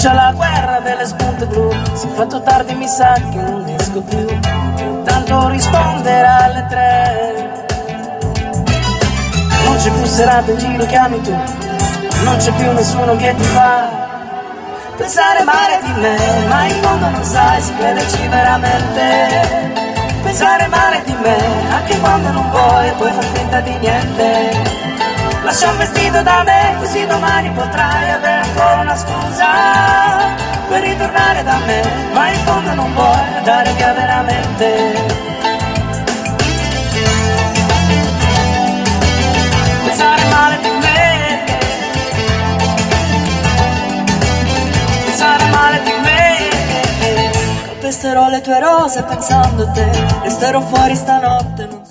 comincia la guerra delle spunte blu. Si è fatto tardi, mi sa che non esco più. Intanto risponderà alle 3. Non c'è più serata in giro, chiami tu. Non c'è più nessuno che ti fa pensare male di me, ma in fondo non sai se crederci veramente. Pensare male di me, anche quando non vuoi e poi far finta di niente. Lascia un vestito da me, così domani potrai avere ancora una scusa per ritornare da me, ma in fondo non vuoi andare via veramente. Pensare male di me, pensare male di me. Calpesterò le tue rose pensando a te, resterò fuori stanotte.